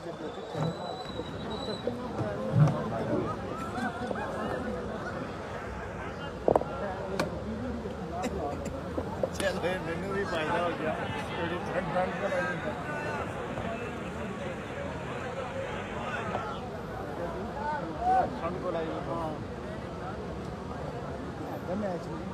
मैनू भी फायदा हो गया ठंड को लाई मैच में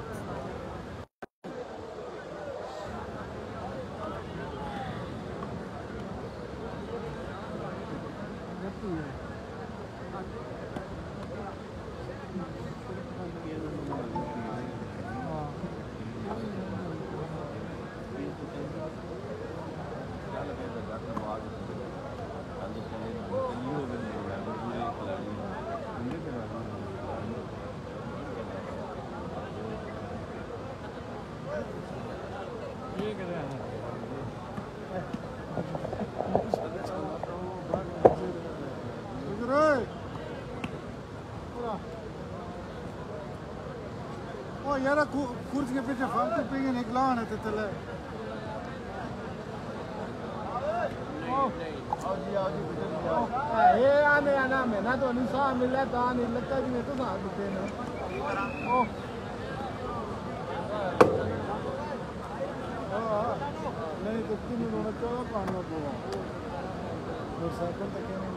यार कुर्सी के पीछे फालतू पे निकला है तो चले ये आने आना में ना तो निशा मिला तो आने लगता भी नहीं तो ना देते ना नहीं तो तीन लोग चला पाना बोला और साइकिल तक नहीं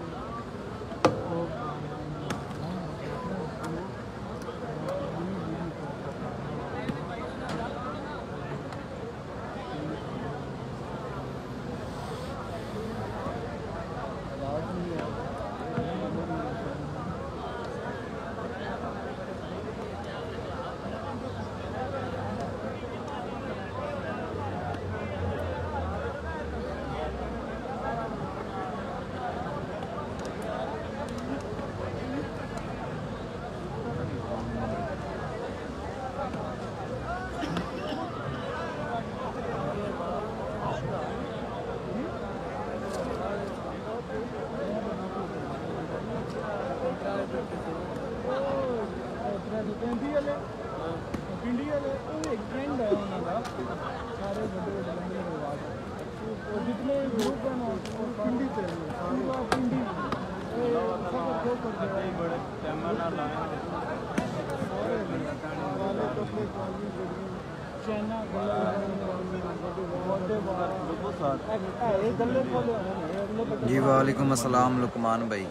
जी वालेकुम अस्सलाम लुकमान भाई।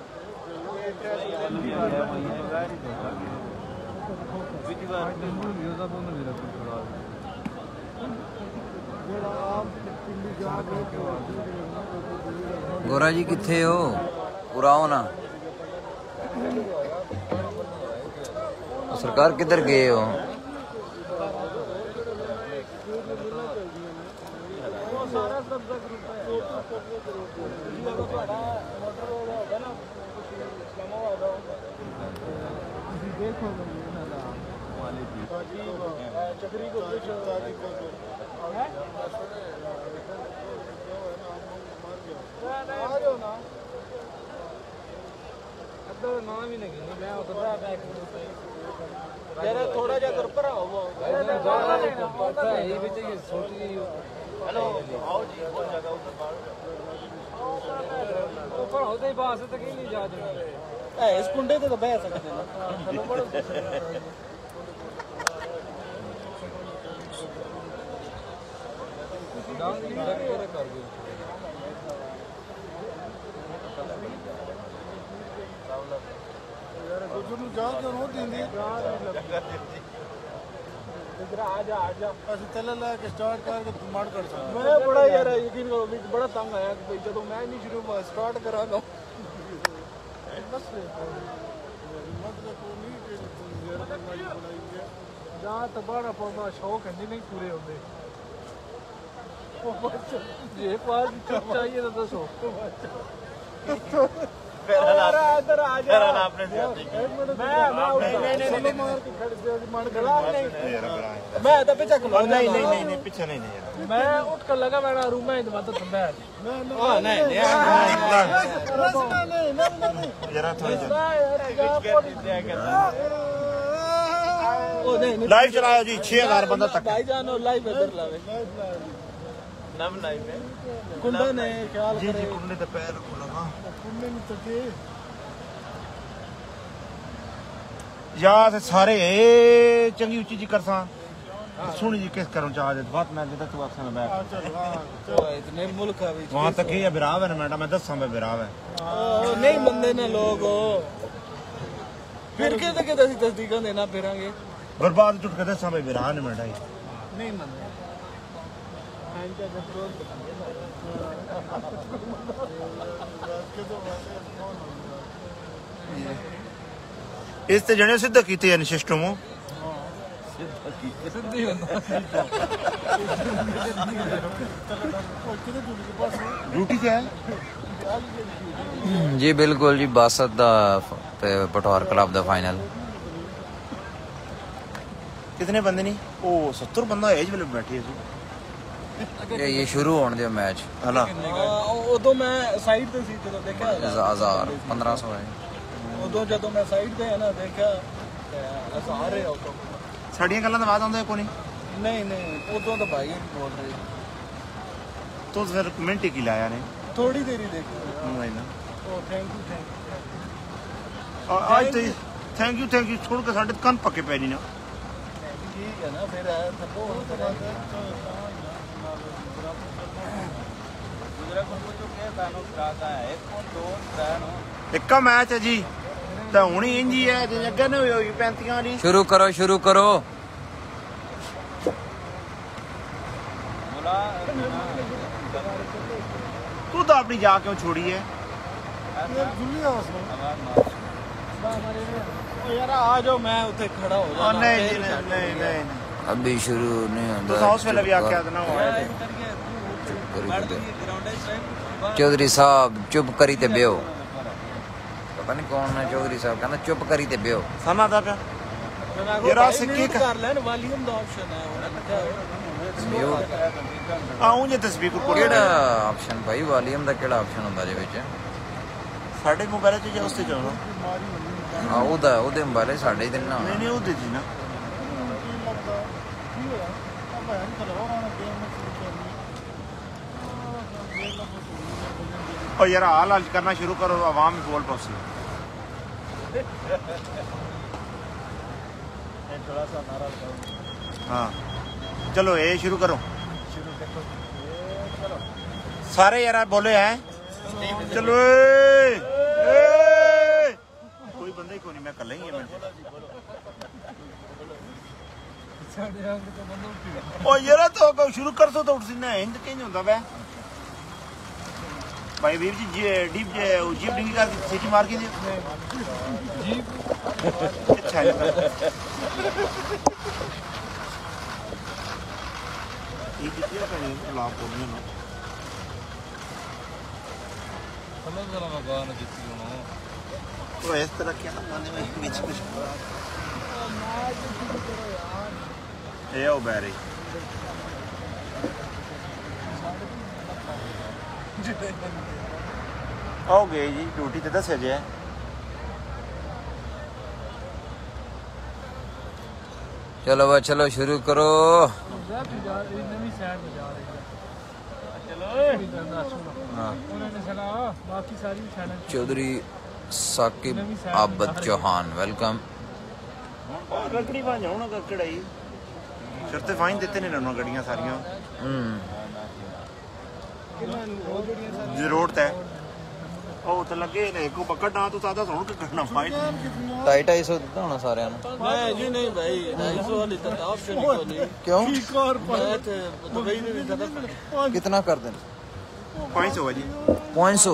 गोरा जी किथे हो, पूरा हो ना। सरकार किधर गए हो? थोड़ा जा कर पर आओ हेलो आओ जी बहुत जगह ऊपर होते ही पास तक ही नहीं जा इस कुंडे पे तो बह सकते हैं स्टार्ट करके कर मैं बड़ा यार यकीन करो बड़ा तंग आया कि जब मैं नहीं शुरू स्टार्ट करा जहाँ तक बड़ा पौधा शौक है नहीं पूरे होते ये पास चाहिए तो दसो इधर आ जा मैं तो पीछे नहीं पीछे नहीं मैं उठ कर लगा मेरा रूम में तो लाइव चलाया जी 6000 बंदा तक भाई जानो लाइव इधर लावे कुंडे ने ख्याल जी करे जी कुंडे ते पैर को लगा कुंडे नहीं तके या ते सारे चंगी उच्ची जी करसा सुनी जी किस करूं चाह दे बात मैं देता तू आखना मैं बैठ चलो चलो इतने मुल्क है बीच वहां तक ये बिराव है ना मैडम मैं दसा मैं बिराव है नहीं मंदे ने लोग फिर के तक तस्दीक देना फिरांगे बर्बाद टुट के दसा मैं बिराव ने मैडम नहीं मंदे इस ते जने सिद्ध कीते हैं सिस्टम ड्यूटी क्या है जी बिल्कुल जी बासत दा ते पटवार क्लब दा फाइनल कितने बंदे नहीं ओ 70 बंदा एज वाले बैठे है ये शुरू होने दे मैच हला उदो मैं साइड ते सी जदों देखा 1500 है उदो जदों मैं साइड ते है ना देखा हजार है उदो साड़ियां गल्लां दा बात आंदा कोनी नहीं नहीं उदो तो भाई बोल रहे तो फिर कमेंट ही लाया ने थोड़ी देर ही देखी नहीं ना ओ थैंक यू आज तो थैंक यू छोड़ के साडे कान पक्के पै नहीं ना ठीक है ना फिर थको इक्का मैच है जी तो हुण ही इंज ही है जे अगे ने होई 35 वाली शुरू करो तू तो अपनी जा क्यों छोड़ी है यार आ जाओ मैं उठे खड़ा हो जाना नहीं जी नहीं अभी शुरू नहीं तो होता हाउस वाला भी आके आदना हुआ है चौधरी साहब चुप करी ते बेओ पता नहीं कौन है चौधरी साहब कहना चुप करी ते बेओ सना दा पे यार सिक्की कर लेन वॉल्यूम दा ऑप्शन है म्यूट आऊं जे तस्वीर को केड़ा ऑप्शन भाई वॉल्यूम दा केड़ा ऑप्शन हुंदा जे विच साडे मोबाइल च जे उसते जाओ आ ओदे मोबाइल साडे ही ना नहीं ओ दे जी ना और यार हाल करना शुरू करो आवाम भी बोल पसी थोड़ा सा नारा हाँ चलो ये शुरू करो सारे यार बोले हैं चलो कोई बंदा ही को नहीं मैं कल ही है ओ यार तो शुरू कर दो तो उठ सीना हिंद कहीं होता वे भाई वीर जी डीप जीप डिंगी का सीटी मार के दियो जीप अच्छा है ये कितना का लाभ हो गया ना समझ जरा भगवान जितनी हो तो इस तरह क्या ना माने में बीच कुछ ये ओ बैरी हो गए जी ड्यूटी ते दस जे चलो बा चलो शुरू करो चौधरी साकिब आबद चौहान वेलकम रकड़ी भांजा होना ककड़ाई शर्ते फाइन देते ने ना गड्डियां सारियां रोड ते ओ ते लगे ने को पकड़ना तो सादा सुन के करना फाइन 250 ਦਿੱਤਾ ਹੋਣਾ ਸਾਰਿਆਂ ਨੂੰ नहीं जी नहीं भाई 250 वाली तो ऑप्शन ही कोई नहीं क्यों मैं तो दुबई में भी ज्यादा कितना कर दें 500 है जी 500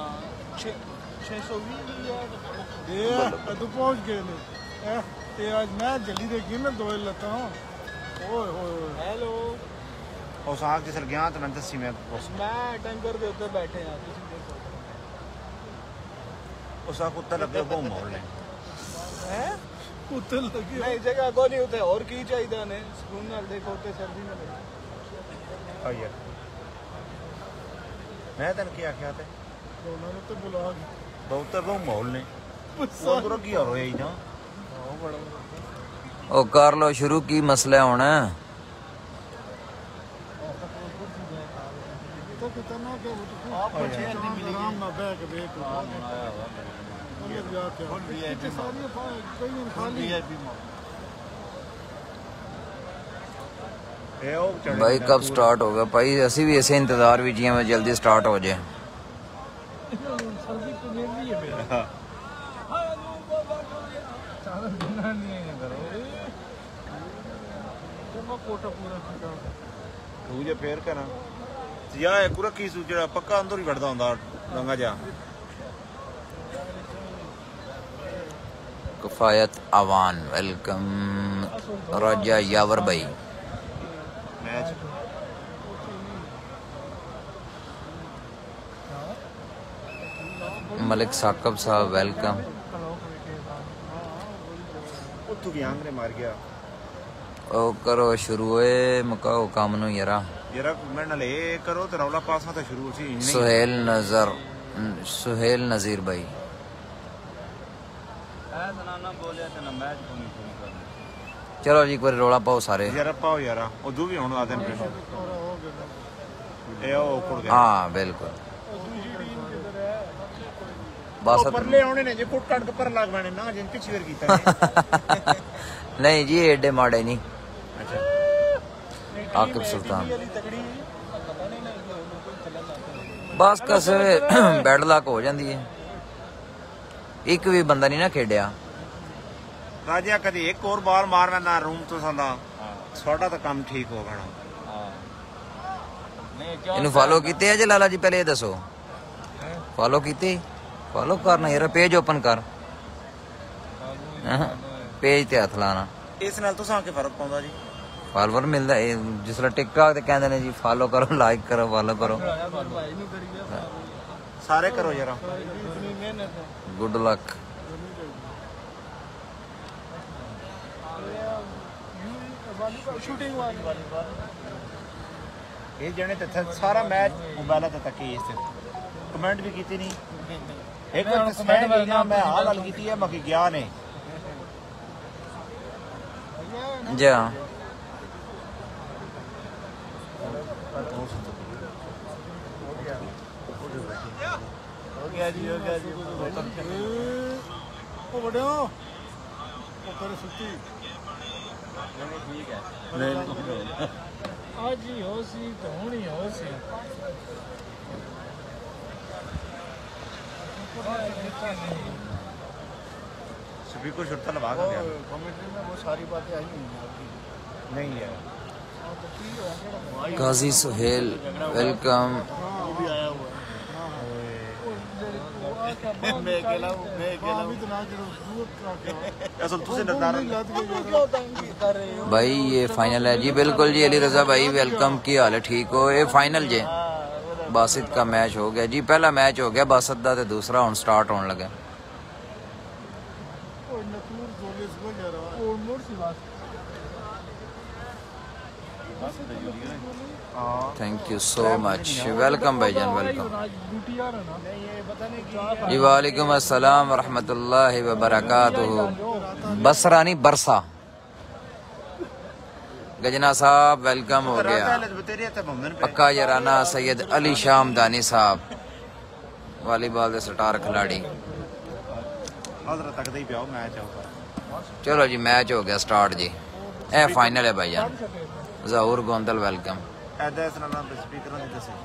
620 तू पहुंच गए ने ते आज मैं जल्दी देखी ना दो लता ओए होए हेलो और साग जिसल गया तो मैं दसी मैं टैंकर के ऊपर बैठे हैं उस कुत्ता लगे वो मोड़ ले हैं कुत्ते लगे नहीं जगह को नहीं होते और की चाहिए ने सुकून नाल देखो ते सर्दी में ओ यार मैं तन क्या आख्या ते उन्होंने तो बुला बहुत वो मोड़ ले उधर की हो रही ना ओ कर लो शुरू की मसला होना कितना के वो तो आपको चेयर नहीं मिली आराम ना बैठ के बैठ आया हुआ ये जाके फुल वीआईपी सारी कोई खाली वीआईपी भाई कब स्टार्ट होगा भाई ਅਸੀਂ ਵੀ ਇਸੇ इंतजार ਵਿੱਚ ਹੀ ਹਾਂ जल्दी स्टार्ट हो जाए सर्दी तो ले लिए मेरा सारा दिन नहीं है करो जमा कोटा पूरा खा ਤੂੰ ਜੇ ਫੇਰ ਕਰਾਂ ਯਾ ਇੱਕ ਰੱਖੀ ਸੂ ਜਿਹੜਾ ਪੱਕਾ ਅੰਦਰ ਹੀ ਵੜਦਾ ਹੁੰਦਾ ਰੰਗਾ ਜਾ कफायत आवान वेलकम राजा यावर भाई मैच मलिक साकब साहब वेलकम ਉੱਥੋਂ ਵੀ ਆਂਗਰੇ ਮਾਰ ਗਿਆ ओ करो शुरू होए मुकाओ काम नु यारा ਯਾਰ ਮੈਂ ਨਾਲ ਇਹ ਕਰੋ ਤੇ ਰੌਲਾ ਪਾਸਾ ਤਾਂ ਸ਼ੁਰੂ ਸੀ सुहेल नजीर भाई चलो जी एक बार रोला पाओ सारे ਯਾਰ ਪਾਓ ਯਾਰ ਉਦੋਂ ਵੀ ਹੁਣ ਆ ਦੇਣ ਪਏ ਇਹ ਉਹ ਕੁੜ ਗਿਆ हाँ बिल्कुल बस ਪਰਲੇ ਆਉਣੇ ਨੇ ਜੇ ਕੁੱਟ ਕੱਟ ਕੇ ਪਰ ਲੱਗ ਬਣੇ ਨਾ ਜਿੰਨ ਪਿਛੇ ਵੇਰ ਕੀਤਾ नहीं जी एडे माड़े नहीं ਅੱਛਾ आकिब सुल्तान बस कस बैड लक हो जाती है एक भी बंदा नहीं ना खेडिया ਰਾਜਾ ਕਦੀ ਇੱਕ ਹੋਰ ਬਾਲ ਮਾਰਨਾ ਨਾ ਰੂਮ ਤੋਂ ਸੰਦਾ ਸਾਡਾ ਤਾਂ ਕੰਮ ਠੀਕ ਹੋ ਗਣਾ इन्हू फॉलो कीते है जे लाला जी पहले ये दसो फॉलो कीते फॉलो करना यार पेज ओपन कर पेज ते हथ लाना ਇਸ ਨਾਲ ਤੁਸੀਂ ਕੀ ਫਰਕ ਪਾਉਂਦਾ ਜੀ फॉलोवर मिलता है जिसला टिकटॉक ते कहंदे ने जी फॉलो करो लाइक करो फॉलो करो ਸਾਰੇ ਕਰੋ ਜਰਾ गुड लक शूटिंग वाली ਇਹ ਜਣੇ ਤੇ ਸਾਰਾ ਮੈਚ ਮੋਬਾਈਲਾਂ ਤੇ ਤੱਕੀ ਇਸ ਤੇ ਕਮੈਂਟ ਵੀ ਕੀਤੀ ਨਹੀਂ ਇੱਕ ਕਮੈਂਟ ਕਰਨਾ ਮੈਂ ਹਾਲ ਹਲ ਕੀਤੀ ਹੈ ਮੱਕੀ ਗਿਆ ਨੇ जा ਹੋ ਗਿਆ ਜੀ ओ बड़े ओ करे सुती ਠੀਕ ਹੈ आज ही हो सी तो होनी हो सी स्पीकर छुट्टा लगा के गया कमेंट्री में वो सारी बातें आई हुई हैं आपकी नहीं यार काजी सुहेल वेलकम वो भी आया हुआ है मैं अकेला हूं तो ना करो दूर का क्या असल तुझे नजर क्यों तंग कर रहे हो भाई ये फाइनल है जी बिल्कुल जी अली रजा भाई वेलकम की हाल है ठीक हो ये फाइनल जे बासित का मैच हो गया जी पहला मैच हो गया बासित दा ते दूसरा हुन स्टार्ट होने लगा ओ नतूर जोले से जा रहा है और मोड़ सी बात thank you so much welcome भाईजान वेलकम ड्यूटी आ रहा ना ये पता नहीं क्या जी वालेकुम अस्सलाम व रहमतुल्लाहि व बरकातुहू बसरानी बरसा गजना साहब वेलकम हो गया पक्का यराना सैयद अली शामदानी साहब वॉलीबॉल के स्टार खिलाड़ी तक ही पियाओ मैच आऊगा चलो जी मैच हो गया स्टार्ट जी ए फाइनल है भाईजान जहूर गोंदल वेलकम ऐदा इस नाम स्पीकर नहीं दसे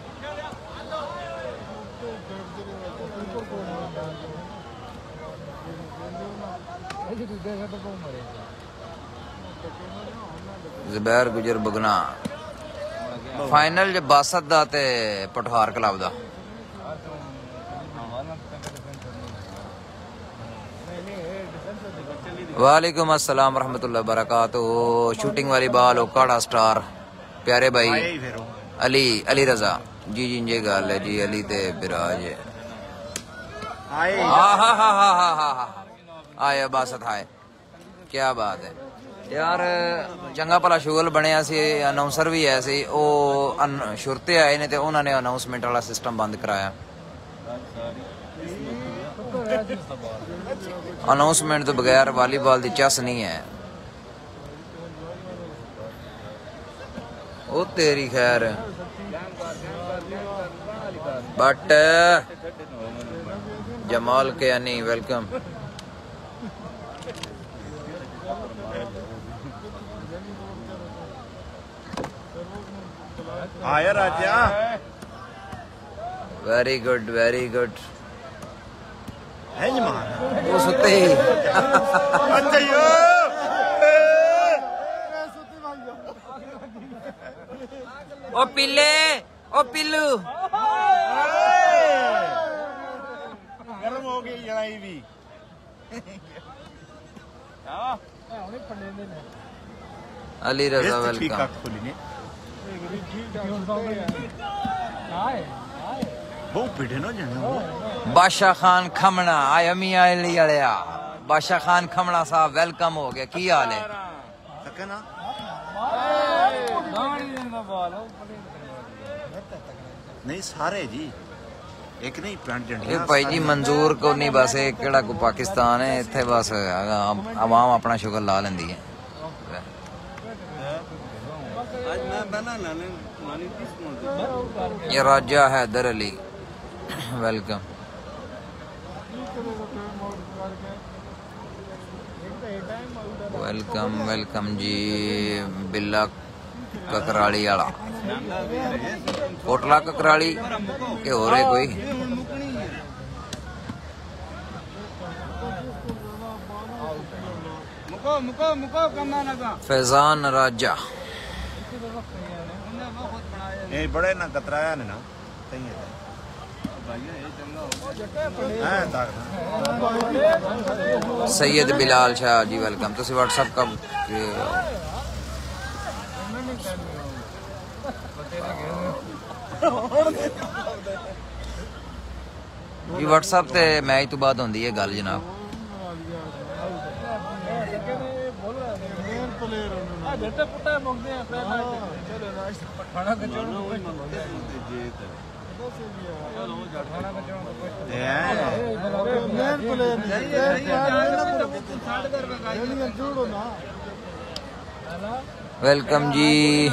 जुबैर गुजर बुगना फाइनल ज बासत दा ते पठहार क्लब दा वालेकुम अस्सलाम रहमतुल्लाह बरकातुहू शूटिंग वाली बाल ओकाड़ा स्टार प्यारे भाई अली अली रजा जी जी ये गल है जी अली ते बिराज आए बासत आए क्या बात है यार चंगा भला शुगल बनया सी अनाउंसर भी है सी ओ शुरते आए ने ते उन्होंने अनाउंसमेंट वाला सिस्टम बंद कराया अनाउंसमेंट तो बगैर वॉलीबॉल की चस नहीं है ओ तेरी खैर बट जमाल के यानी वेलकम। आया राजा वेरी गुड है जमान वो सुते ही अच्छा यो ओ पिल्ले ओ पिल्लू गरम हो गई लड़ाई भी अली रजा ठीक वेलकम। खोली ने बहुत पीढ़े नो जाने बादशाह खान खमना आया मियां अली आलिया। बादशाह खान खमना साहब वेलकम हो गया, की हाल है? सके ना नहीं सारे जी एक नहीं पैंट ये जंडियां भाई जी मंजूर को नहीं, बस ये केड़ा को पाकिस्तान है इत्थे, बस आवाम अपना शुगर ला लेंदी है। ये राजा हैदर अली वेलकम। वेलकम जी। बिल्ला ककराली वाला कोटला ककराली के हो रहे कोई फैजान राजा ये बड़े ना कतराया ने ना सही है सैयद बिलाल शाह जी वेलकम। तुसी व्हाट्सएप का जी व्हाट्सएप ते मैच तो बाद होंदी है गल जनाब। वेलकम जी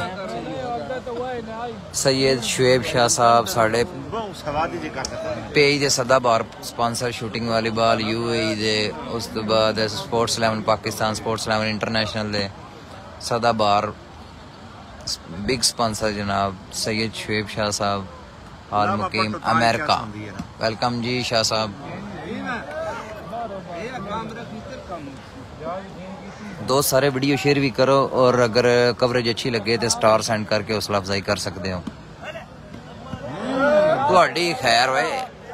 सैयद शुएब शाह साहब साढ़े पेज दे सदा बार स्पॉन्सर शूटिंग वालीबॉल यूएई दे, उस तो बाद स्पोर्ट्स 11 पाकिस्तान, स्पोर्ट्स 11 इंटरनेशनल दे सदा बार बिग स्पॉन्सर जनाब सैयद शुएब शाह साहब आल मुकीम अमेरिका। वेलकम जी शाह साहब। दोस्त सारे वीडियो शेयर भी करो और अगर कवरेज अच्छी लगे तो स्टार सेंड करके हौसला अफजाई कर सकते हो। ਤੁਹਾਡੀ खैर वे।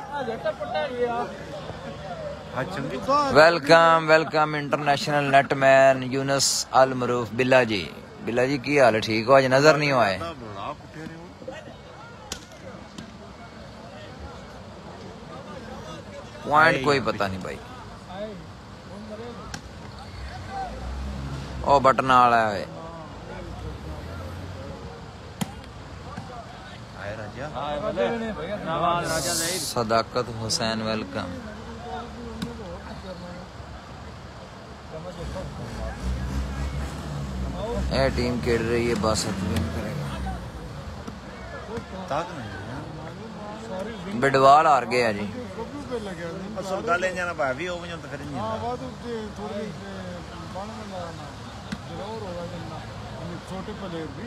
Welcome international netman Younis Al Maroof. Billa ji की हाल है? ठीक हो? आज नजर नहीं आए। पॉइंट कोई पता नहीं भाई। ओ बटन वाला है सदाकत हुसैन वेलकम। ये टीम खेल रही है बस बिडवाल हार गया जी। असल गल है जाना भाभी हो वजन तो फिर नहीं छोटे प्लेयर भी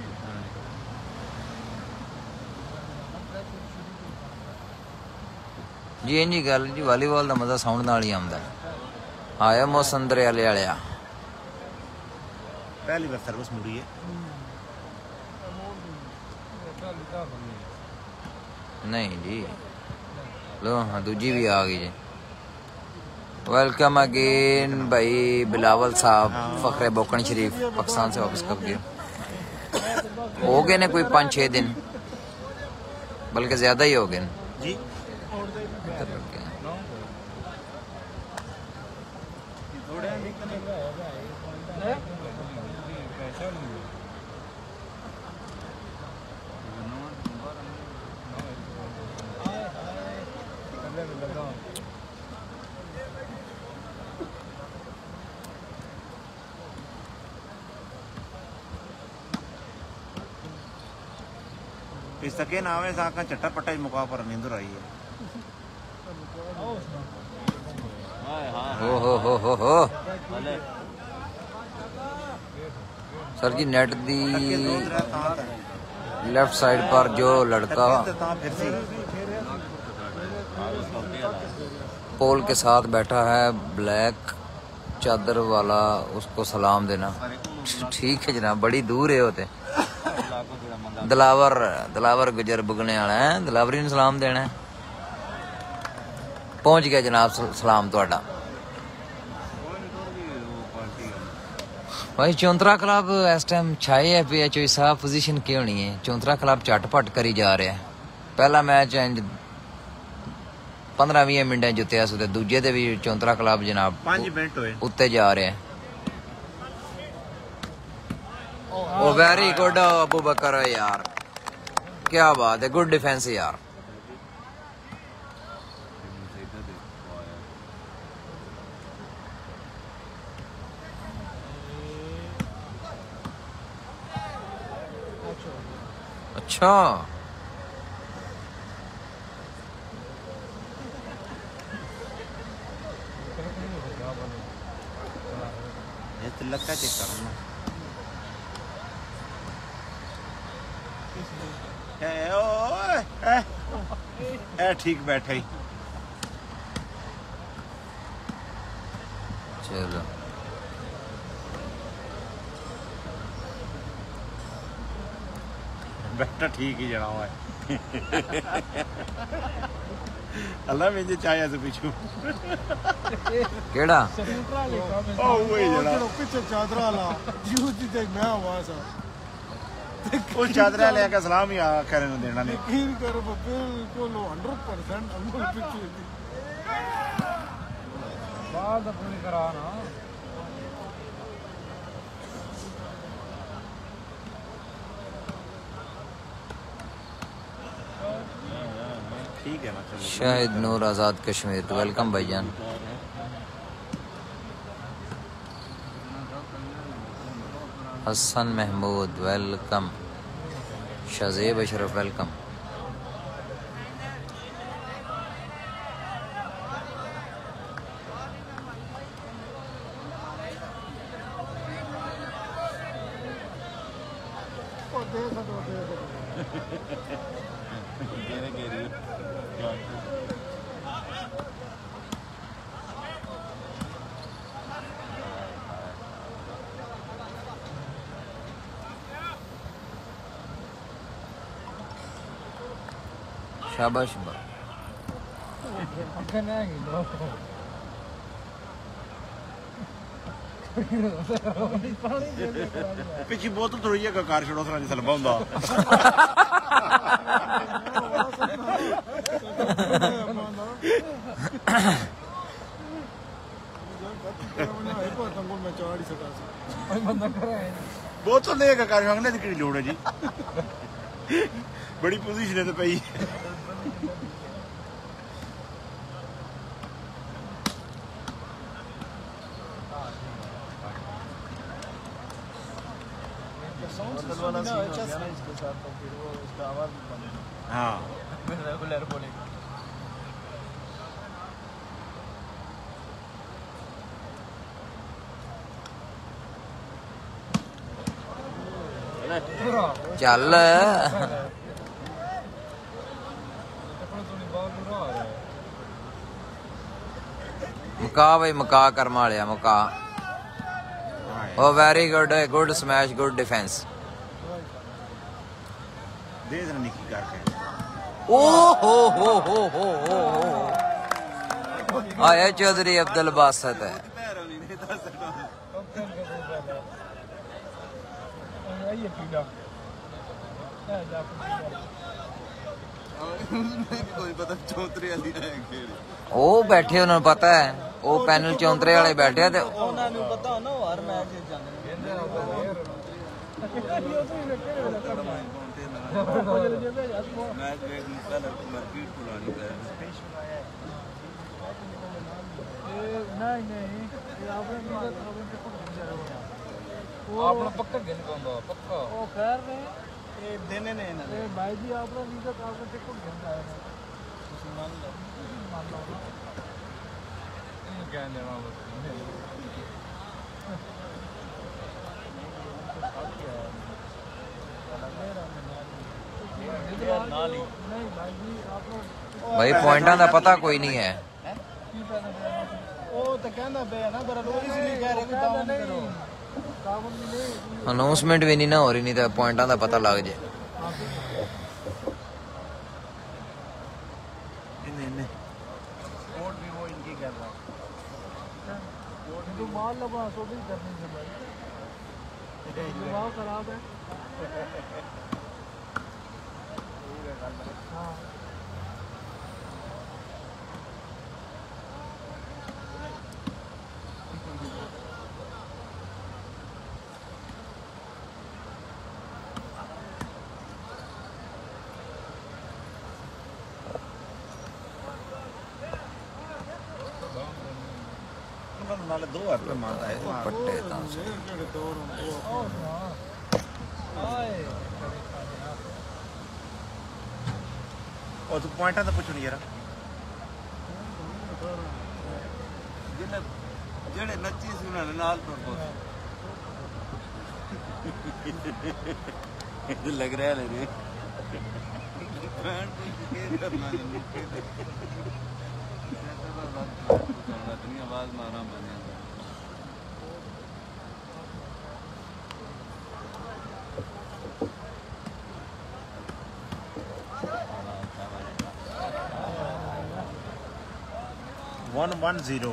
जी इंजी गल जी वालीबॉल का मजा साउंड नाल ही आंदा आया मौसम दरियाले वालिया। पहली बार सर्विस मुड़ी है नहीं जी लो हाँ दूजी भी आ गई जी। वेलकम अगेन भाई बिलावल साहब फखरे बोकन शरीफ पाकिस्तान से वापस कब गए हो गए ने कोई 5-6 दिन बल्कि ज्यादा ही हो गए जी। सके ना आवे साका चट्टा पट्टा ही मुका पर नींद आई है हो सर जी नेट दी लेफ्ट साइड पर जो लड़का पोल के साथ बैठा है ब्लैक चादर वाला, उसको सलाम देना। ठीक है जनाब, बड़ी दूर है होते दिलावर गुजर बुगने वाला है, दिलावरी ने सलाम देना है। पहुंच गया जनाब सलाम ਤੁਹਾਡਾ। भाई चौंतरा क्लब इस टाइम छाए है पे चोई साफ पोजीशन की होनी है। चौंतरा क्लब झटपट करी जा रहा है। पहला मैच 15-20 मिनट जितया सो, दूजे दे भी चौंतरा क्लब जनाब 5 मिनट होए उत्ते जा रहे हैं। ओ वेरी गुड अबू बकर यार, क्या बात है, गुड डिफेंस यार। अच्छा ये तिलक का चेक करना ए ठीक बैठे ही। चलो बैठा ठीक ही जना हुआ है अल्लाह मुझे चाहे से पीछू केड़ा ओ वही जरा पीछे चादर वाला जीव जी ते मैं आवाज आ उस चादर लेके सलाम ही करे न देना नहीं यकीन करो बिल्कुल 100% अंगुल पीछे थी बाद अपनी करा ना। ठीक है ना चलो। शाहिद नूर आजाद कश्मीर, वेलकम भाईजान। हसन महमूद वेलकम। शज़ेब अशरफ वेलकम। शाबाश पिछी बोतल थोड़ी है कार छोड़ो सरा जिसल बंदा बोतल दे कार मांगने की लोड़ है जी बड़ी पोजीशन है तो पई हाँ रेगुलर बोलेगा। चल मुका भाई मुका कर मालिया मुका। ओ very good, good smash, good defence. दे देना निकी करके ओ हो आया चौधरी अब्दुल बासित है। ओ बैठे उन्होंने पता है, वो पैनल चौंतरे वाले बैठे थे। पक्का ਇਹ ਦੇਣੇ ਨੇ ਇਹਨਾਂ ए भाई जी आपका वीजा कागज से को घेर आया है ਤੁਸੀਂ ਮੰਨ ਲਓ ਇਹ ਕਹਿ ਦੇਣਾ ਬਸ नहीं भाई जी आप भाई पॉइंटा का पता कोई नहीं है ਉਹ ਤਾਂ ਕਹਿੰਦਾ ਪਿਆ ਨਾ ਪਰ ਲੋਕ ਇਸ ਲਈ ਕਹਿ ਰਹੇ ਕਿ ਦਾਵਨ ਕਰੋ ਦਾਵਨ ਵੀ ਨਹੀਂ अनाउंसमेंट भी नहीं ना हो रही, नहीं तो पॉइंटा का पता लग जाए। ਨੇ ਕੋਡ ਵੀ ਉਹ ਇਨਕੀ ਕਰ ਰਹਾ तो माल लगा तो भी करनी है भाई जवाब खराब है हाँ ਉਹਨਾਂ ਨੂੰ ਨਾਲੇ 2000 ਰੁਪਏ ਮੰਗਦਾ ਹੈ पट्टे तो ਜਿਹੜੇ ਦੌਰ ਹੁੰਦੇ ਆਏ ਉਹ ਤੂੰ ਪੁਆਇੰਟਾਂ ਤਾਂ ਪੁੱਛਣੀ ਯਾਰ ਜਿਹੜੇ ਨੱਚੀ ਸੀ ਉਹਨਾਂ ਨੇ ਨਾਲ ਤੁਰ ਇਹ ਲੱਗ ਰਿਹਾ ਲੈ आवाज मारा बने वन 1-0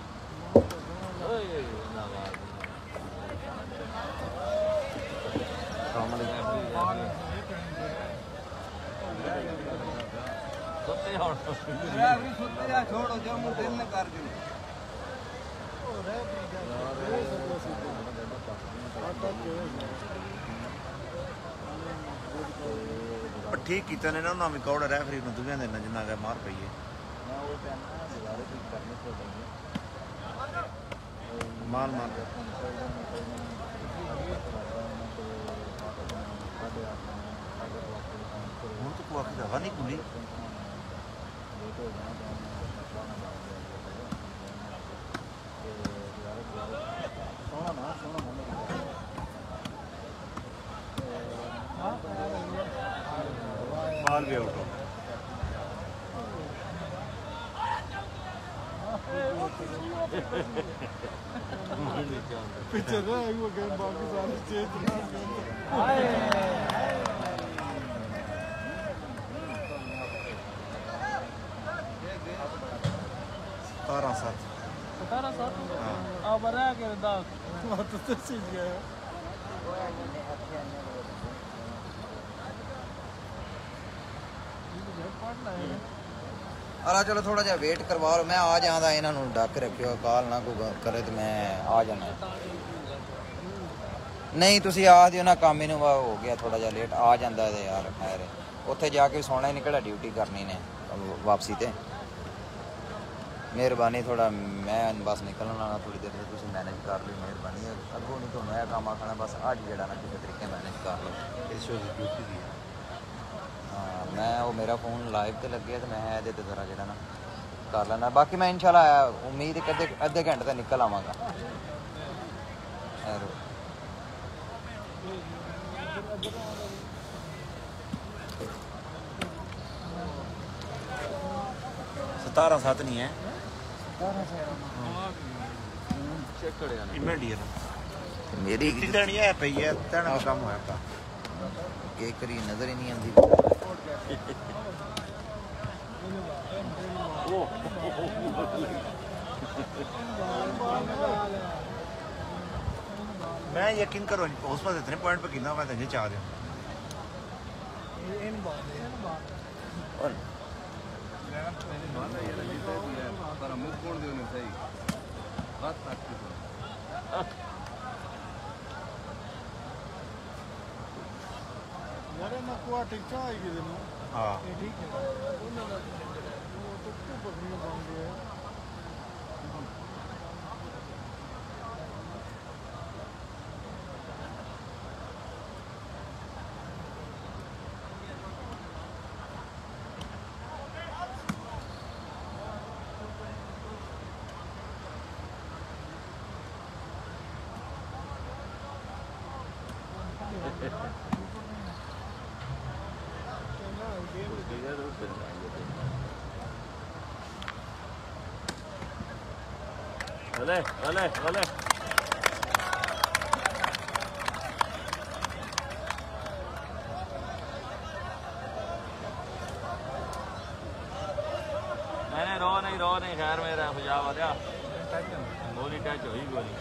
छोड़ो जो मुझे दिल न कर दे ठीक कीता ने ना उन्होंने भी कौड़ रेफरी ਨੂੰ ਦੁਨੀਆ ਦੇ ਨਾਲ ਜਿੰਨਾ ਮਾਰ ਪਈ ਹੈ ਮਾਰ ਮਾਰ ਹੁਣ ਤਾਂ ਕੋਈ ਹਵਾ ਨਹੀਂ ਖੁੱਲੀ बाल भी आउट पीछे ना वो गेम बाकी सारे चेंज ना तारा साथ हाँ बना के दाग तो सीख गया अला चलो थोड़ा जा वेट करवा लो, मैं आ जाता इन्हों डक रखियो काल ना कोई करे तो मैं आ जाना। नहीं तुसी आ दियो ना, काम इनू हो गया थोड़ा जा लेट आ जाता है यार। खैर उत्थे जाके सोना ही निकला, ड्यूटी करनी ने वापसी ते मेहरबानी थोड़ा मैं बस निकलना थोड़ी देर से तुसी मैनेज कर लो, मेहरबानी अगों नहीं तो मैं काम आखना बस अज जड़ा ना किसी तरीके मैनेज कर लो। हाँ मैं वो मेरा फोन लाइव ते लगे तो मैं ये जरा जरा ना कर लेना, बाकी मैं इंशाल्लाह उम्मीद है कि अद्धे घंटे तक निकल आवागा। सतारा साथ नहीं है मेरी देनी है पई है तेना काम होया का के करी नजर ही नहीं आती। मैं यकीन करो उस पास इतने पॉइंट पे कितना मैं तुझे चाह दूं पर मुंह खोल दियो ने सही बात यार ना कोआ टिकटा आएगी देनो हां ये ठीक है वो तो पकड़ियो बन गया है। भले भले भले मैंने रो नहीं खैर मेरा पंजाब आ जा गोली टच हुई गोली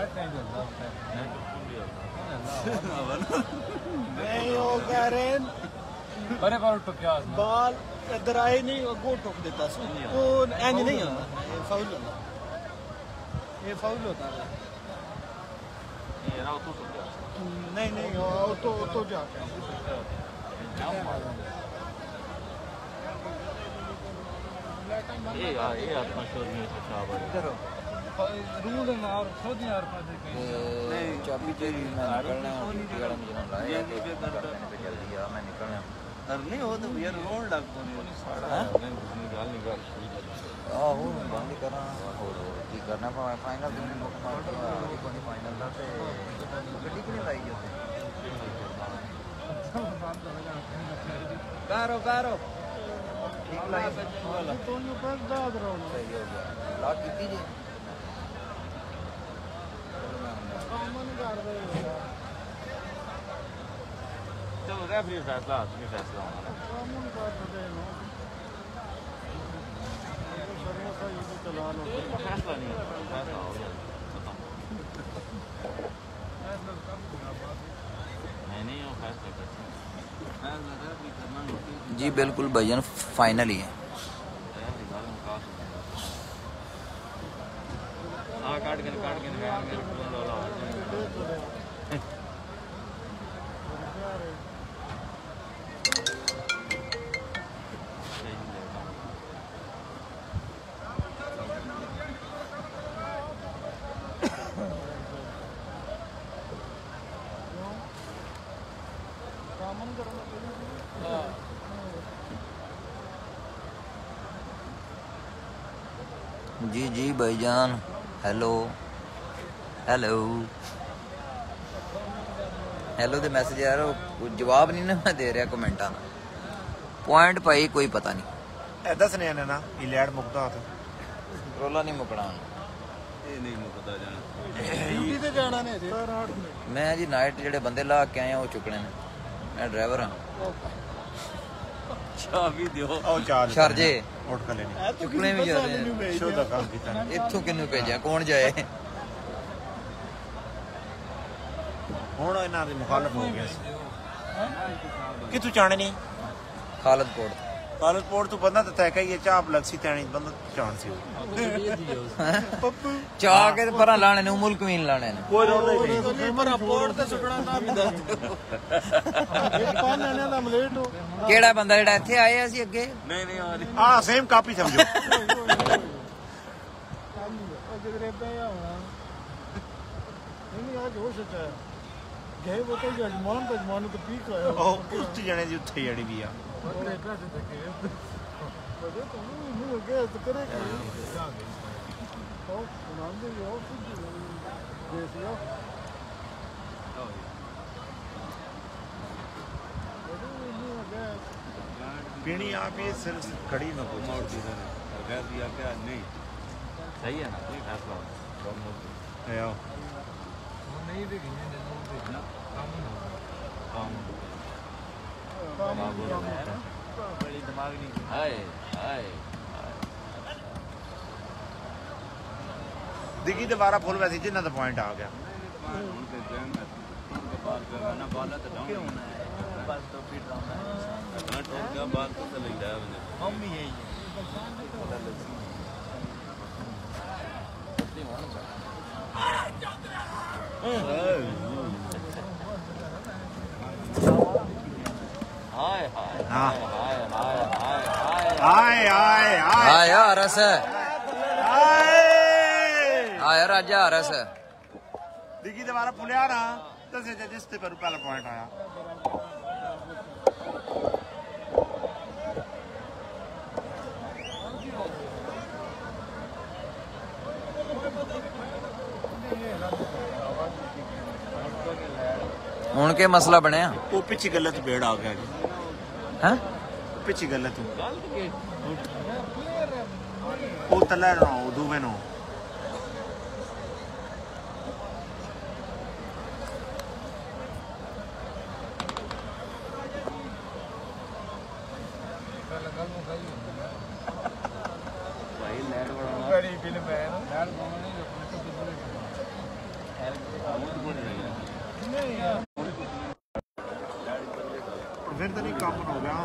नहीं हो कह रहे बड़े बाल टुकिया बाल इधर आए नहीं वो गो ठोक देता वो इंज नहीं होता ये फाउल होता है ये ना तो नहीं तो जाके ये अपना शोर में खराब है रूल और खुद यार चाबी तेरी मैं निकलना है टीआर में जनाब लाया ये जल्दी आ मैं निकलना करनी हो तो यार रोड लग निकाल आहो बंद करा और की करना पावे फाइनल दिन फाइनल था ते गड्डी किने लाई होते कारो ठीक लाई तो नु पर दाद रहो सही हो गया लॉक की जी कॉमन कर दे चलो रेफरी फैसला कॉमन कर दे नो शरीर का ये चला लो फैसला नहीं फैसला हो गया नहीं वो फैसला करते जी बिल्कुल भजन फाइनल ही है काट के मेरे जी भाईजान हेलो दे मैसेज यार जवाब नहीं ना मैं दे रहा कमेंटा ना पॉइंट भाई कोई पता नहीं दस ने ना इलैड मुकदा था रोला नहीं मुकना ये नहीं मुकदा जाना ड्यूटी ते जाना ने मैं जी नाइट जेडे बंदे ला के आए वो चुकने ने मैं ड्राइवर हां चाबी दियो ओ चार शारजे उठ कर लेनी चुकने भी जा रहे हैं शो दा काम कीता इत्थों किन्नू भेजा कौन जाए ਹੁਣ ਇਹਨਾਂ ਦੇ ਮੁਖਾਲਫ ਹੋ ਗਿਆ ਸੀ ਕਿਤੋਂ ਚਾਣੇ ਨਹੀਂ ਖਾਲਦਪੁਰ ਤੋਂ ਬੰਦਾ ਤਾਂ ਤੈ ਕਹੀਏ ਚਾਪ ਲਗਸੀ ਤੈਣੀ ਬੰਦਾ ਚਾਣ ਸੀ ਚਾਹ ਕੇ ਪਰਾਂ ਲਾਣੇ ਨੇ ਮੁਲਕ ਵੀਨ ਲਾਣੇ ਨੇ ਕੋਈ ਰੋਲ ਨਹੀਂ ਪਰ ਪੋਰਟ ਤੇ ਸੁਟਣਾ ਨਾ ਵੀ ਦੱਸ ਦਿਓ ਪਾਣ ਨੇ ਦਾ ਮਲੇਟ ਹੋ ਕਿਹੜਾ ਬੰਦਾ ਜਿਹੜਾ ਇੱਥੇ ਆਇਆ ਸੀ ਅੱਗੇ ਨਹੀਂ ਆ ਸੇਮ ਕਾਪੀ ਸਮਝੋ ਜਗਰੇ ਪਏ ਹੋਣਾ ਨਹੀਂ ਅੱਜ ਹੋ ਸੱਚਾ ਗਏ ਉਹ ਤਾਂ ਜਜਮਾਨ ਨੂੰ ਤਾਂ ਪੀਕ ਹੋਇਆ ਉਹ ਕੁੱਤ ਜਣੇ ਦੀ ਉੱਥੇ ਜੜੀ ਵੀ ਆ ਬੜੇ ਪੈਸੇ ਤੇ ਕੇ ਬੜੇ ਤੋਂ ਨੂੰ ਗਏ ਤਾਂ ਕਰੇ ਕਿ ਉਹ ਨਾਂਦੇ ਯੋ ਦੇਸਿਆ पीनी आप ये सिर्फ खड़ी में कुछ और चीज़ें गैर दिया क्या नहीं सही है ना कोई फैसला है आओ नहीं देखी बड़ी दिमाग नहीं हाय दिखी दोबारा फुल वैसे जिन्ना तो पॉइंट आ गया आया रस आया राजा रस दिखी दोबारा फुलिया ना दसे जिस पर पहला पॉइंट आया ਹੁਣ ਕੇ ਮਸਲਾ ਬਣਿਆ ਉਹ ਪਿੱਛੇ ਗਲਤ ਬੇੜ ਆ ਗਿਆ ਜੀ ਹੈ ਪਿੱਛੇ ਗਲਤ ਉਹ ਤਲਾ ਨਾ ਉਹ ਦੂਵੇਂ ਨੂੰ बड़ी फिल्म है ना फिर तो नहीं काम हो गया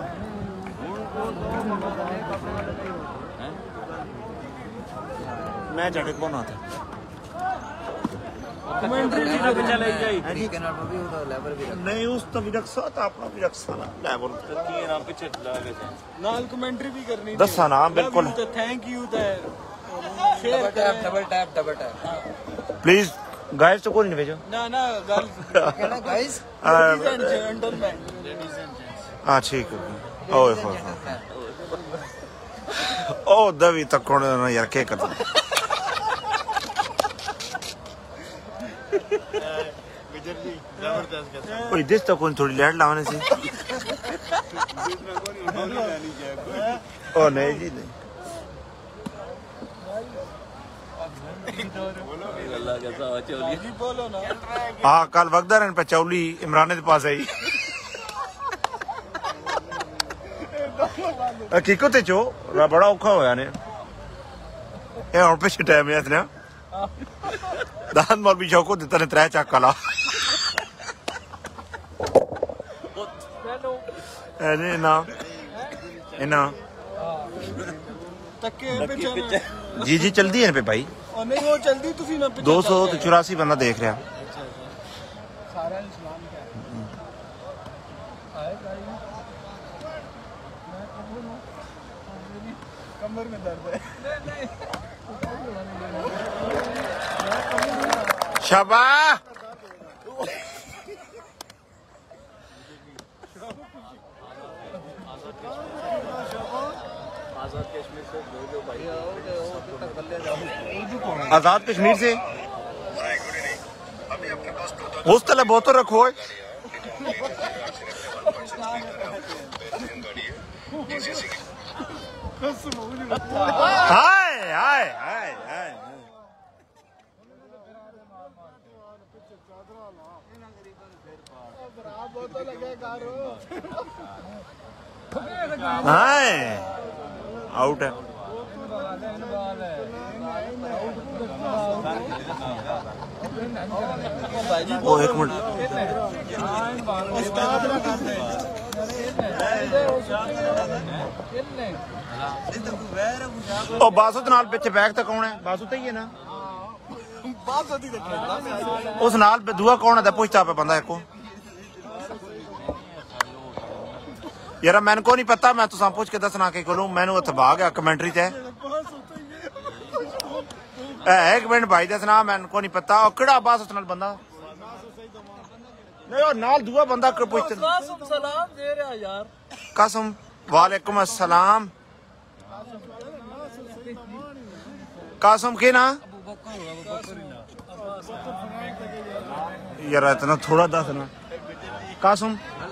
मैं जड़े कौन आता नहीं उस तो भी रखसा था अपना भी रखसा ना लेवल पीछे नाल कमेंट्री भी करनी दसा ना बिल्कुल thank you share double tap please guys तो कोई नहीं भेजो ना ना girls guys ladies and gentleman हाँ ठीक है ओए हो ओ दवी तक कौन यार क्या करता कोई दिस तो कौन थोड़ी लेट लाने से ओ नहीं जी नहीं बोलो ना हाँ कल वगदा रहन पे चौली इमरान के पास आई हकीकत चो बड़ा औखा होया ने ए और पे टाइम है इतना दान मौल भी शौको दिता ने 3 चक्का ला एने ना इना तक्के पीछे जी जी चलदी है पे भाई और नहीं वो जल्दी तुसी ना 284 बंदा देख रहा सारा इस्लाम क्या आए भाई मैं कमर में दर्द है नहीं शाबा आजाद कश्मीर से उस तले बोतल रखो हाय हाय हाय हाय हाय आउट है ओ एक मिनट ओ बासुत नाल पिछे बैग तक कौन है बासुत ही है ना उस नाल पे दुआ कौन है पूछता पे बंदा एको यार मैंने को नहीं पता मैं तुसा पूछ के दसना के कोलू मैंने उत्थे गया कमेंट्री ते एक मिनट भाई दसना मैंने को नहीं पता और केड़ा बासुत नाल बंदा नहीं और नाल दुआ बंदा पूछते कासम सलाम दे रहा यार कासम वालेकुम अस्सलाम कासम के ना यार इतना थोड़ा दसना कासम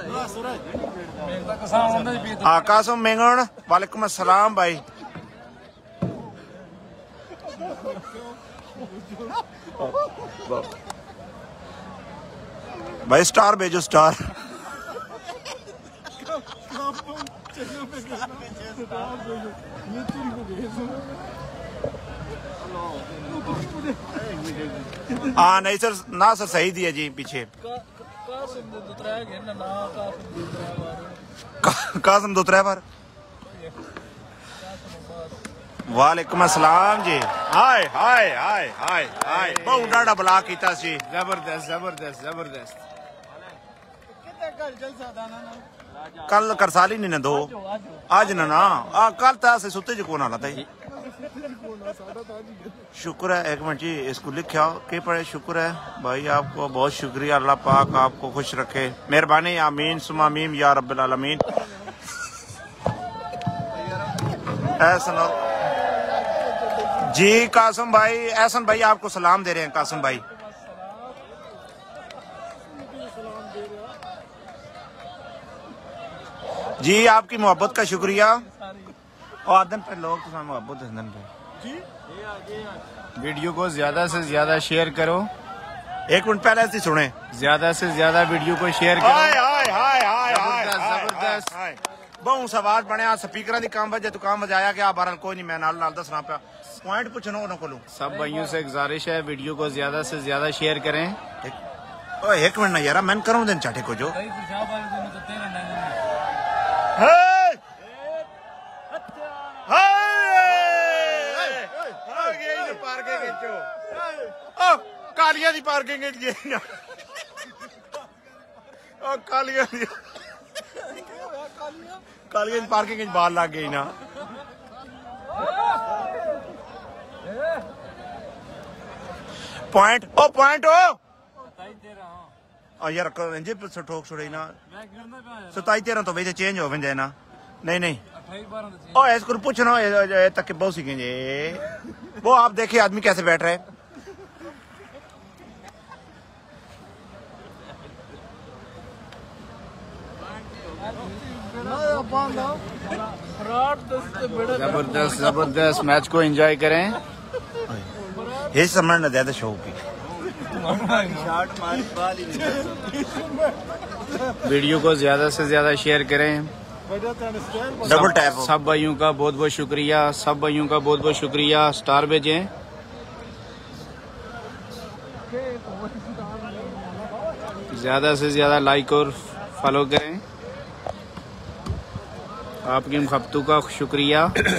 हाँ कासम मेंगण वालेकुम अस्सलाम भाई भाई स्टार भेजो स्टार हाँ नहीं सर ना सर सही दिया जी पीछे कासम 2-3 बार वालेकुम अस्सलाम जी हाय हाय हाय हाय हाय बहुत डाढ़ा बला कीता सी जबरदस्त जबरदस्त जबरदस्त कल करसाली नहीं ना 2 आज ना ना कल तो ऐसे सुते जो कौन आला था शुक्र है एक मिनट जी इसको लिखा के पढ़े शुक्र है भाई आपको बहुत शुक्रिया अल्लाह पाक आपको खुश रखे मेहरबानी आमीन सुमा मीम या रब्बिल आलमीन ऐसा जी कासम भाई एहसन भाई आपको सलाम दे रहे हैं कासम भाई जी आपकी मोहब्बत का शुक्रिया और आदन पे लोग तो मोहब्बत आदन पे वीडियो को ज्यादा से ज्यादा शेयर करो 1 मिनट पहले से सुने ज्यादा से ज्यादा वीडियो को शेयर करो हाय हाय हाय हाय जबरदस्त जबरदस्त बहुत सवाल बनया स्पीकर की काम वजह तू काम बजाया गया बहरहाल कोई नहीं मैं नाल नाल दसना पिया पॉइंट पूछना उन्होंने को सब भाइयों से गुजारिश है वीडियो को ज्यादा से ज्यादा शेयर करें। एक मिनट ना यार मैं करूँ दिन चाटे को जो कालिया दी पार्किंग कालिया दी पार्किंग बाल लग गई ना पॉइंट ओ पॉइंट ओ यार इंजे ठोक छोड़े ना 27-13 तो वैसे चेंज हो वेंदे ना नहीं नहीं ओ इसको पूछना तक बहुत सीखेंगे वो आप देखिए आदमी कैसे बैठ रहे हैं जबरदस्त जबरदस्त मैच को एंजॉय करें। ये समझ ना ज्यादा शौक की वीडियो को ज्यादा से ज्यादा शेयर करें। डबल टैप सब भाइयों का बहुत बहुत शुक्रिया, सब भाइयों का बहुत बहुत शुक्रिया। स्टार भेजें। ज्यादा से ज्यादा लाइक और फॉलो करें। आपकी मुहब्बतों का शुक्रिया।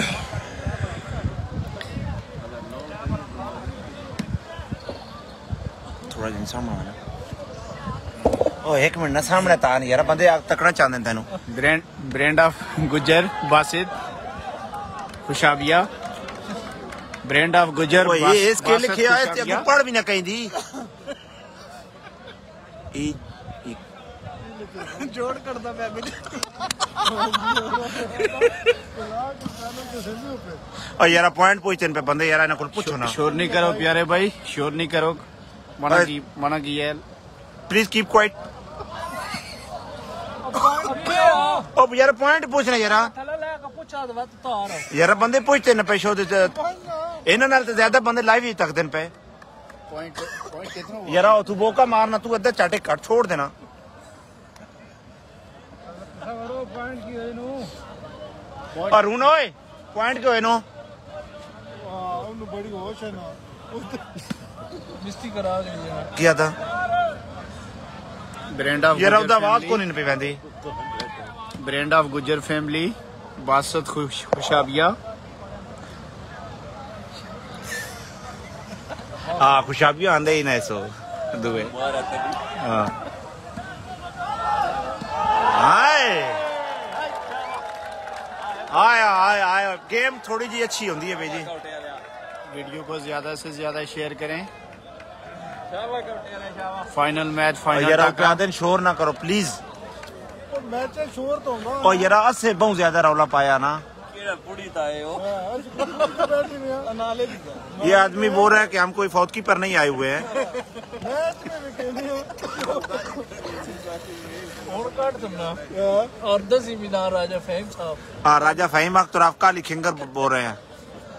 थोड़ा दिन सामने ओ एक मिनट ना सामने ता नहीं यार बंदे तकना चाहते तेन ब्रांड ऑफ गुजर बासित खुशाबिया ब्रांड ऑफ गुजर ये इसके लिखे है पढ़ भी ना कहीं दी जोड़ करता और यार पॉइंट पूछते पे बंदे यार इन्हें पूछो ना शोर नहीं करो प्यारे भाई, शोर नहीं करो। मना की है प्लीज कीप क्वाइट। ओ यार पॉइंट पूछना यार बंदे पूछते न पे शो इन्हां नाल ते ज्यादा बंदे लाइव ही तकदे न पे पॉइंट यार तू बोका मारना तू अद्धा चाटे कट छोड़ देना अरुण ओए पॉइंट क्यों है नो बड़ी होश है ना मिस्टी करा किया था ब्रांड ऑफ यार उदा आवाज को नहीं पे वेंदी brand of Gujjar family Basat Khushabia हाँ खुशाबिया आंदे ही ना सो दुए हाँ आया आया आया गेम थोड़ी जी अच्छी होती है भाई जी। वीडियो को ज्यादा से ज्यादा शेयर करें। फाइनल मैच फाइनल दिन शोर ना करो प्लीज। मैच शोर तो और यार से बहुत ज्यादा रौला पाया ना ये आदमी बोल रहा है कि हम कोई फौतकी पर नहीं आए हुए हैं। और 10 मीनार राजा फहीम साहब हाँ राजा फहीम अख्तर आपका लिखेंगर बोल रहे हैं।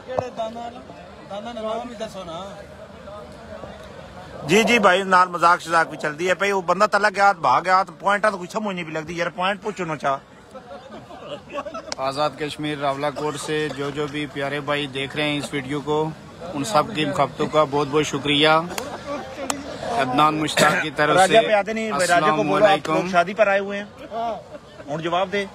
जी जी भाई नाल मजाक शजाक भी चलती है भाई वो बंदा तला गया भाग गया तो पॉइंट तो कुछ समझ नहीं भी लगती यार पॉइंट पूछो ना चाह। आज़ाद कश्मीर रावलाकोट से जो भी प्यारे भाई देख रहे हैं इस वीडियो को उन सब की मुहब्बतों का बहुत बहुत शुक्रिया। अदनान मुश्ताक की तरफ से राजा को बोलो आप लोग शादी पर आए हुए हैं और जवाब दे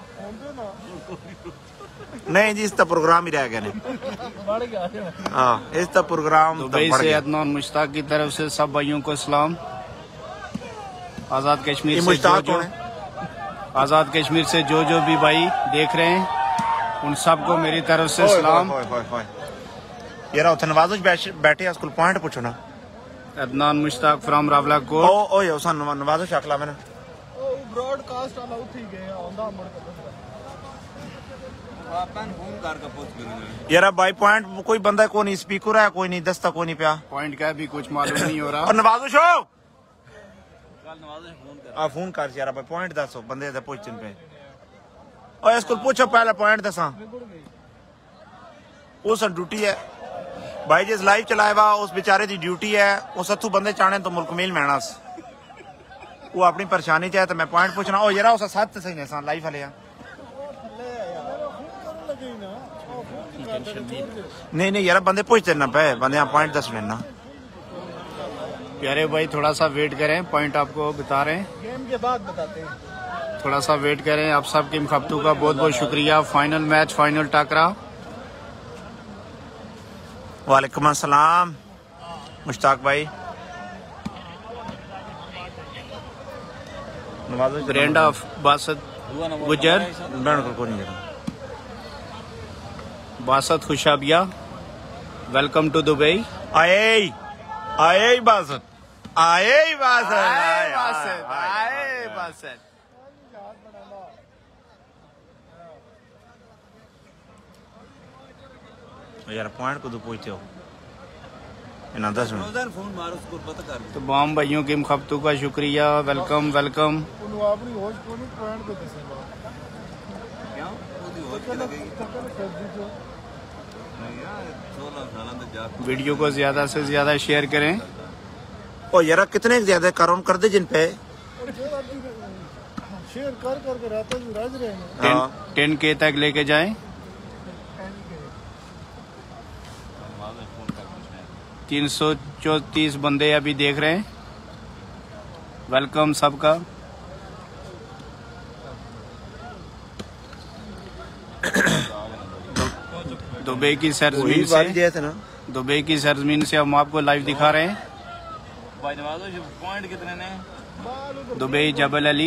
नहीं जी इसका प्रोग्राम ही रह गया नहीं हाँ इसका प्रोग्राम दुबई से अदनान मुश्ताक की तरफ से सब भाइयों को सलाम। आज़ाद कश्मीर से आज़ाद कश्मीर से जो भी भाई देख रहे हैं उन सबको मेरी तरफ से सलाम। यार उथे नवाज़ बैठे स्कूल पॉइंट पूछो ना। अदनान मुश्ताक फ्रॉम रावलाकोट ओ यो सन नवाज़ शक्ला मैंने ब्रॉडकास्ट वाला उठी गया आंदा मुड़ यार भाई पॉइंट कोई बंदा को नहीं स्पीकर है कोई नहीं दस्ता को नहीं पिया पॉइंट का भी कुछ मालूम नहीं हो रहा। और नवाज़ो शो फोन कर यार भाई पॉइंट दसो बंदे दे पूछन पे और इसको पूछो पहले पॉइंट दसा उस ड्यूटी है भाई जिस लाइव चलाए वा उस बेचारे की ड्यूटी है उस हथू बंदे चाहने तो मुल्क मेल मैना वो अपनी परेशानी चाहे तो मैं पॉइंट पूछना ओ यार उस सच सही ने लाइव वाले नहीं नहीं यार बंदे पूछते ना पे बंदे यहाँ पॉइंट दस लेना। प्यारे भाई थोड़ा सा वेट करें, पॉइंट आपको बता रहे हैं, गेम के बाद बताते हैं। थोड़ा सा वेट करें। आप सब टीम खपतू का बहुत बहुत शुक्रिया। फाइनल मैच, फाइनल टाकरा। वालेकुम अस्सलाम मुश्ताक भाई। Brand of Basat Gujjar, Basat Khushabia, welcome to Dubai. आए आए बासत, आए बासत, आए बासत। यार पॉइंट को तो पूछते हो इना 10 मिनट। तमाम भाइयों की खपतू का शुक्रिया। Welcome welcome. उन्होंने अपनी होश को नहीं पॉइंट पे दसेगा क्या ओदी होश के लगेगी कर दीजिए। वीडियो को ज्यादा से ज्यादा शेयर करें। ओ यार कितने ज्यादा काउंट कर दे जिन पे शेयर कर करके रहता है राज रहेंगे। 10K तक लेके जाएं। 334 बंदे अभी देख रहे हैं। वेलकम सबका। दुबई की सरजमीन से, दुबई की सरजमीन से हम आपको लाइव दिखा रहे हैं। Dubai Jebel Ali,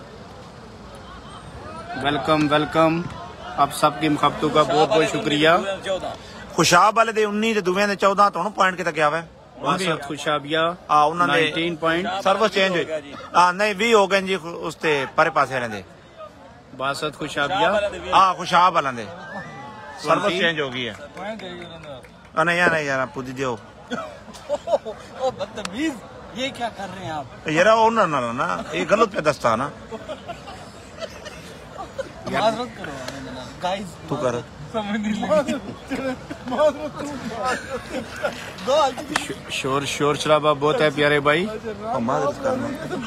welcome welcome. आप सबकी मुखबतों का बहुत बहुत शुक्रिया। खुशाब वाले दे 19 ते दुबई दे 14 तो पॉइंट कितना गया है बासत खुशाबिया आ उन्होंने 19 पॉइंट। सर्विस चेंज हुई हां नहीं 20 हो गए जी उसते परे पासे वाले दे। बासत खुशाबिया हां खुशाब वाले दे सर्विस चेंज हो गई है। नहीं यार नहीं यार पूछ दियो। ओ बदतमीज, ये क्या कर रहे हैं आप? यार उन्होंने ना ये गलत पे दस्ता ना माजरत करो गाइस। तू कर समझ नहीं शोर शोर शराबा बहुत है प्यारे भाई। मादरत करना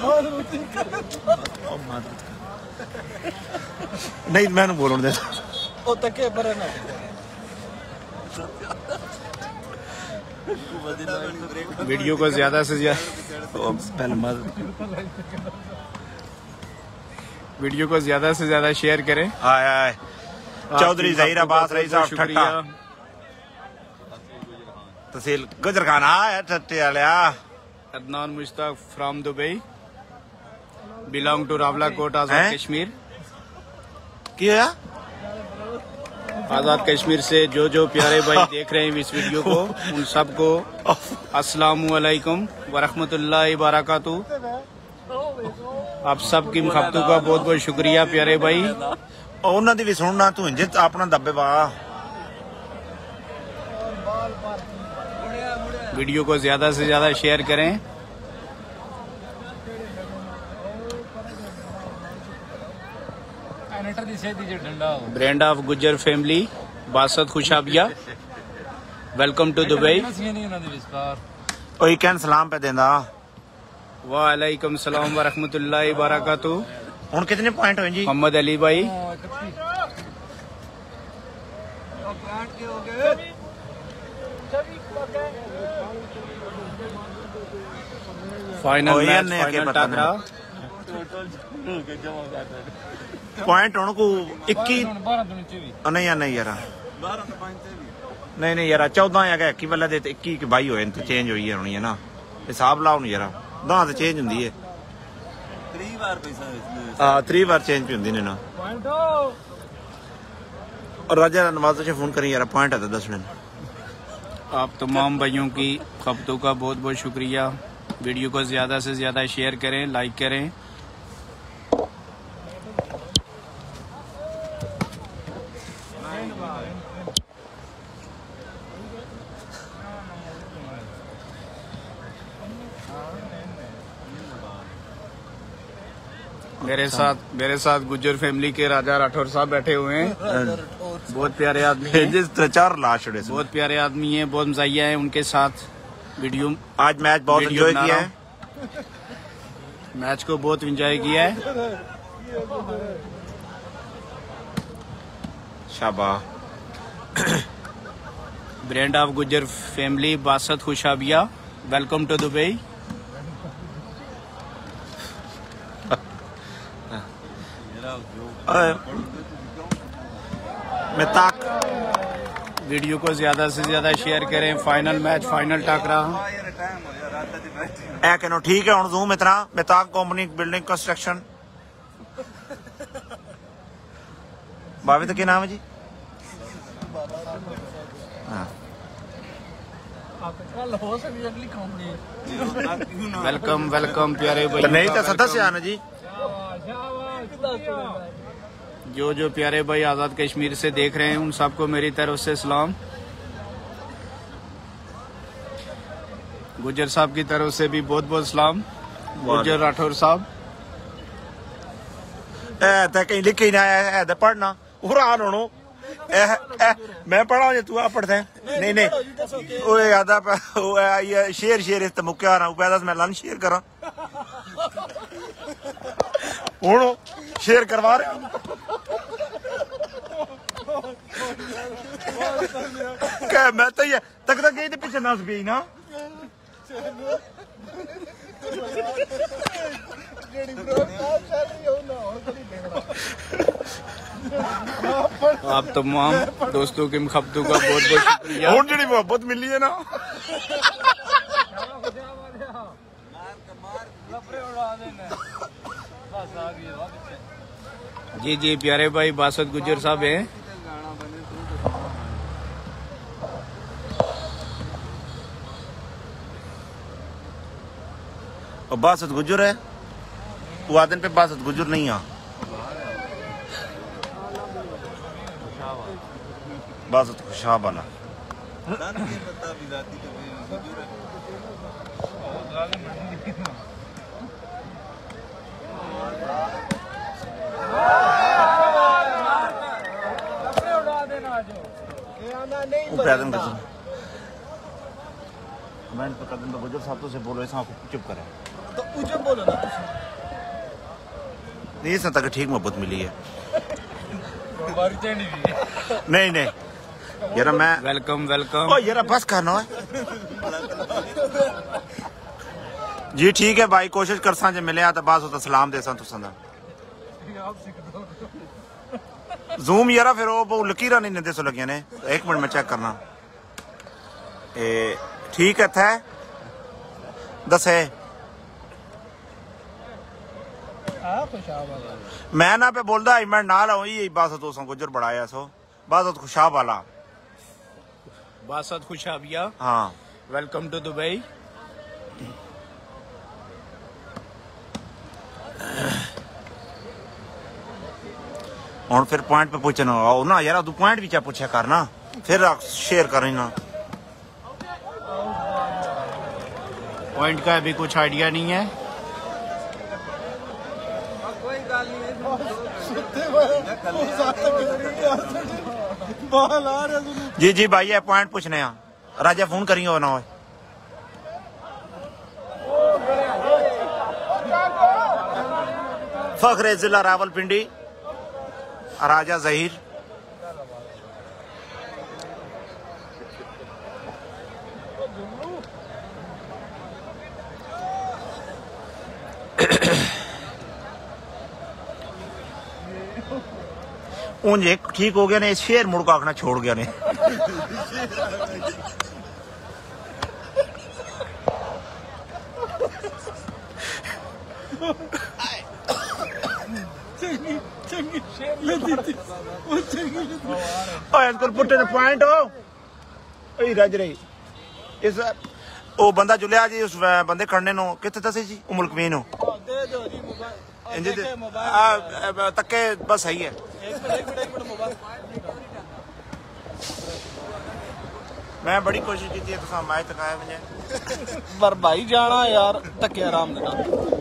नहीं मैंने बोलने दे ओ तके पर ना वीडियो को ज्यादा से ज्यादा वीडियो को ज्यादा से ज्यादा शेयर करें। आए आए चौधरी जहीर अब्बास रईस साहब ठट्टा तहसील गुजर खान आया ठट्टे वालिया। Adnan Mushtaq from Dubai, belong to Rawalakot, Azad Kashmir. की होया आजाद कश्मीर से जो प्यारे भाई देख रहे हैं इस वीडियो को, उन सबको अस्सलामु अलैकुम वरहमतुल्लाहि वबरकातुहू। आप सबकी मुखबतों का बहुत बहुत शुक्रिया प्यारे भाई। ਉਹਨਾਂ ਦੀ ਵੀ ਸੁਣਨਾ ਤੂੰ ਇੰਜ ਆਪਣਾ ਦੱਬੇ ਵਾ। वीडियो को ज्यादा से ज्यादा शेयर करें। Brand of Gujjar family, Basat Khushabia, welcome to Dubai. ਉਹੀ ਕਹਿਣ ਸਲਾਮ पे देंदा। वालेकुम सलाम वरहमतुल्लाहि वबरकातुहू। ਹੁਣ कितने पॉइंट हुए जी? मोहम्मद अली भाई, फाइनल मैच, फाइनल टाकरा। पॉइंट ਹੁਣ को 21 नहीं यार नहीं यार नहीं नहीं यार 14 ਹੈਗਾ 21 ਵਾਲਾ ਦੇ ਤੇ 21 22 ਹੋਏ ਨੇ ਤੇ ਚੇਂਜ ਹੋਈ ਹੈ ਹੋਣੀ ਹੈ ਨਾ ਹਿਸਾਬ ਲਾਓ ਨੂੰ ਯਾਰ ਦਾਂ ਤੇ ਚੇਂਜ ਹੁੰਦੀ ਹੈ 3 बार पैसा 3 बार चेंज भी होंगी ना। और राजा नवाज से फोन करें यार पॉइंट है 10 मिनट। आप तमाम भाइयों की खबतों का बहुत बहुत शुक्रिया। वीडियो को ज्यादा से ज्यादा शेयर करें, लाइक करें। मेरे साथ गुज्जर फैमिली के राजा राठौर साहब बैठे हुए हैं। बहुत प्यारे आदमी हैं, जिस 4 लाश छोड़े बहुत प्यारे आदमी हैं, बहुत मज़ाइया है उनके साथ। वीडियो आज मैच बहुत एंजॉय किया है, मैच को बहुत एंजॉय किया है। शाबाश। Brand of Gujjar family Basat Khushabia, welcome to Dubai. मैं ताक वीडियो को ज्यादा से ज्यादा शेयर करें। फाइनल मैच, फाइनल टाकरा। ए कहनो ठीक है। हुण जूम इतना मैं ताक कंपनी बिल्डिंग कंस्ट्रक्शन बाबे तो क्या नाम है जी? हाँ। वेलकम वेलकम प्यारे भाई। तो नहीं तो सदस्य आना जी। जो प्यारे भाई आज़ाद कश्मीर से देख रहे हैं उन सबको मेरी तरफ से सलाम। गुजर साहब की तरफ से भी बहुत बहुत सलाम। गुजर राठौर साहब कहीं लिख ही ना है पढ़ना उरान होनो मैं पढ़ा तू आप पढ़ते हैं नहीं नहीं वो याद शेर शेर इस मुक्या रहा पैदा मैं लन शेर करा हूं शेर करवा रहे क्या मैं तो ये तक गई तो पीछे नस गई ना आप तमाम दोस्तों की मुहब्बतों का बहुत बहुत शुक्रिया। हूं जी मोहब्बत मिली है ना जी प्यारे भाई बासत गुजर साहब हैं। और बासत गुजर है वो आदन पे बासत गुजर नहीं आ बासत खुशाब वाला मैं तो कदम तो गुजर साहब से बोलो ऐसा चुप करे तो ऊंचे बोलो ना नहीं इस तक ठीक मोहब्बत मिली है नहीं नहीं यार मैं वेलकम वेलकम। ओ यार बस करना है जी ठीक है भाई कोशिश कर सा जे मिले तो बास होता सलाम दे सा तुसा जूम यार फिर वो लकीर नहीं नंदे सो लगिया ने एक मिनट में चेक करना ठीक है थे दसे मैं ना पे बोलदा मैं नाल आऊं ये बासत दोस्तों गुजर बढ़ाया सो बासत खुशाब वाला बासत खुशाबिया हाँ वेलकम टू दुबई। और फिर पॉइंट पे पूछना आओ ना यार तू पॉइंट भी क्या पूछा करना फिर शेयर करनी ना पॉइंट का अभी कुछ आइडिया नहीं है। जी जी भाई पॉइंट पूछने हैं राजा फोन करेंगे ना हो फखरे जिला रावलपिंडी राजा जहीर उन एक ठीक हो गया ने शेर मुड़ का आखना छोड़ गया ने पुट्टे ने पॉइंट हो रज रही इस ओ बंदा जुलिया जी उस बंदे खड़ने नो कितने दसे जी मुल्कवीन हो तके बस सही है मैं बड़ी कोशिश की थी तो मैच तक आया मुझे पर भाई जाना यार तके आराम देना